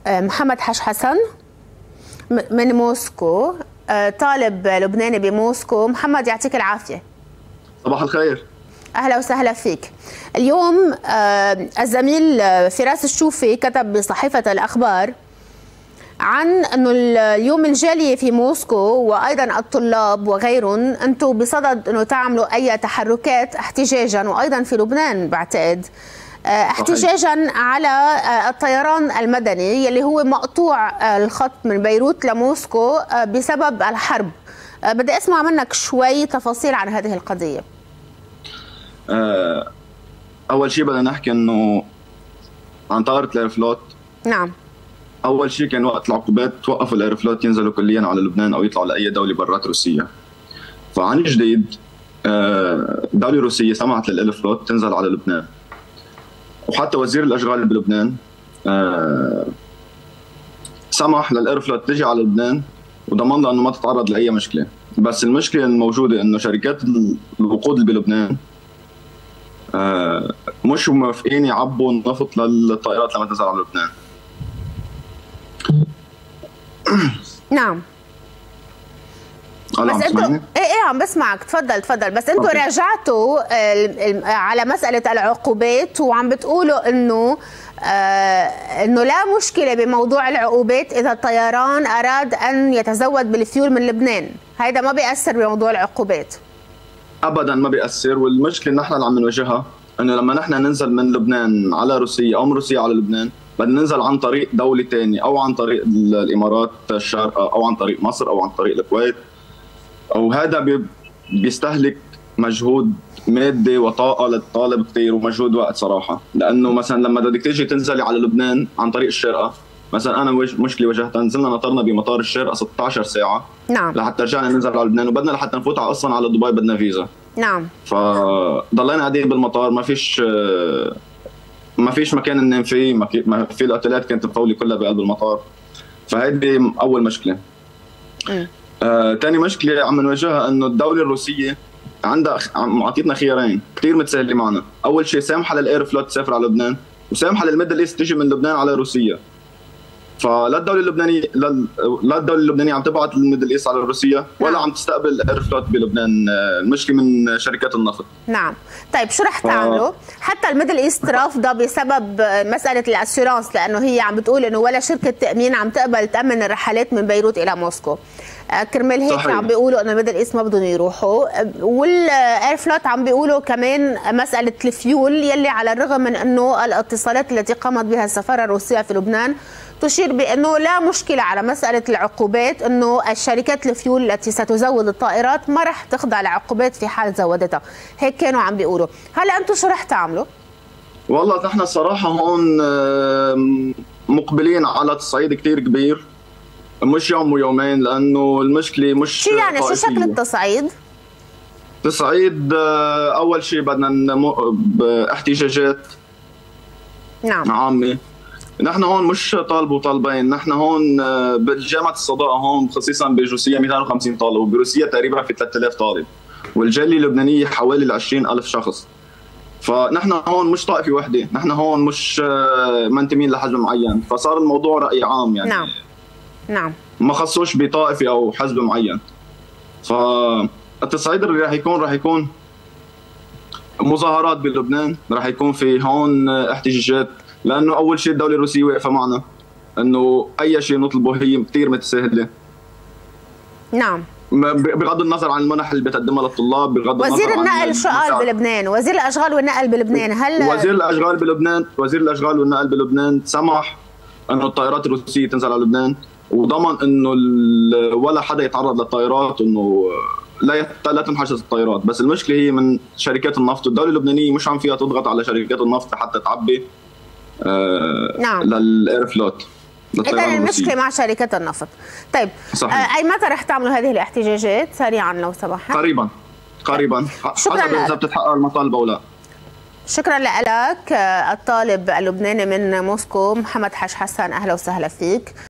محمد حش حسن من موسكو، طالب لبناني بموسكو. محمد يعطيك العافية. صباح الخير. أهلا وسهلا فيك. اليوم الزميل فراس الشوفي كتب بصحيفة الأخبار عن أنه اليوم الجالية في موسكو وأيضا الطلاب وغيرهم أنتم بصدد أنه تعملوا أي تحركات احتجاجا، وأيضا في لبنان بعتقد احتجاجا على الطيران المدني يلي هو مقطوع الخط من بيروت لموسكو بسبب الحرب. بدي أسمع منك شوي تفاصيل عن هذه القضية. أول شيء بدنا نحكي أنه عن طائرة الإيرفلوت. نعم. أول شيء كان وقت العقوبات توقفوا الإيرفلوت ينزلوا كليا على لبنان أو يطلعوا لأي دولة برات روسيا. فعن جديد دولة روسية سمحت للإيرفلوت تنزل على لبنان، وحتى وزير الأشغال بلبنان سمح للإيرفلوت تجي على لبنان وضمن لها أنه ما تتعرض لأي مشكلة. بس المشكلة الموجودة أنه شركات الوقود اللي بلبنان مش موافقين يعبوا النفط للطائرات لما تنزل على لبنان. نعم. بس انتوا ايه عم بسمعك، تفضل. بس انتوا راجعتوا على مسألة العقوبات وعم بتقولوا انه لا مشكلة بموضوع العقوبات اذا الطيران اراد ان يتزود بالفيول من لبنان، هيدا ما بيأثر بموضوع العقوبات. ابدا ما بيأثر. والمشكلة نحن اللي عم نواجهها انه لما نحن ننزل من لبنان على روسيا او من روسيا على لبنان بدنا ننزل عن طريق دولة ثانية او عن طريق الامارات الشارقة او عن طريق مصر او عن طريق الكويت، وهذا بيستهلك مجهود مادي وطاقه للطالب كثير ومجهود وقت صراحه. لانه مثلا لما بدك تيجي تنزلي على لبنان عن طريق الشارقه، مثلا انا مشكله واجهتها، نزلنا نطرنا بمطار الشارقه 16 ساعه. نعم. لحتى رجعنا ننزل على لبنان، وبدنا لحتى نفوت اصلا على دبي بدنا فيزا. نعم. فضلينا قاعدين بالمطار، ما فيش مكان ننام فيه، ما في الاوتيلات كانت مفولة كلها بقلب المطار. فهيدي اول مشكله. ثاني مشكله عم نواجهها انه الدوله الروسيه عندها معطيتنا خيارين كثير متساهلين معنا. اول شيء سامحه للايرفلوت تسافر على لبنان، وسامحه للميدل ايست تجي من لبنان على روسيا. فلا الدوله اللبنانيه عم تبعت الميدل ايست على روسيا ولا عم تستقبل ايرفلوت بلبنان. المشكله من شركات النفط. نعم. طيب شو رح تعملوا؟ حتى الميدل ايست رافضه بسبب مساله الاسيورانس، لانه هي عم بتقول انه ولا شركه تامين عم تقبل تامن الرحلات من بيروت الى موسكو. كرمال هيك عم بيقولوا انه الميدل ايست ما بدهم يروحوا، والايرفلوت عم بيقولوا كمان مساله الفيول يلي على الرغم من انه الاتصالات التي قامت بها السفاره الروسيه في لبنان تشير بانه لا مشكله على مساله العقوبات، انه الشركات الفيول التي ستزود الطائرات ما رح تخضع لعقوبات في حال زودتها، هيك كانوا عم بيقولوا. هلا انتم شو رح تعملوا؟ والله نحن الصراحه هون مقبلين على تصعيد كثير كبير، مش يوم ويومين، لانه المشكله مش شو يعني شو شكل التصعيد؟ تصعيد اول شيء بدنا باحتجاجات نعم عامه. نحن هون مش طالب وطالبين، نحن هون بالجامعه الصداقه هون خصيصا بروسيا 250 طالب، وبروسيا تقريبا في 3000 طالب، والجاليه اللبنانيه حوالي 20,000 شخص. فنحن هون مش طائفه وحده، نحن هون مش منتمين لحزب معين، فصار الموضوع راي عام يعني. نعم. ما خصوش بطائفه او حزب معين. فالتصعيد اللي راح يكون مظاهرات بلبنان، راح يكون في هون احتجاجات، لانه اول شيء الدوله الروسيه واقفه معنا، انه اي شيء نطلبه هي كثير متساهله. نعم. بغض النظر عن المنح اللي بتقدمها للطلاب، بغض النظر وزير النقل شو قال بلبنان؟ وزير الاشغال والنقل بلبنان وزير الاشغال والنقل بلبنان سمح انه الطائرات الروسيه تنزل على لبنان، وضمن انه ولا حدا يتعرض للطائرات، انه لا تنحجز الطائرات. بس المشكله هي من شركات النفط، والدوله اللبنانيه مش عم فيها تضغط على شركات النفط حتى تعبي نعم للايرفلوت. إذا المشكله مع شركات النفط. طيب اي متى رح تعملوا هذه الاحتجاجات؟ سريعا لو سمحت. قريبا حسب اذا بتتحقق المطالب او لا. شكرا لك الطالب اللبناني من موسكو محمد حش حسن، اهلا وسهلا فيك.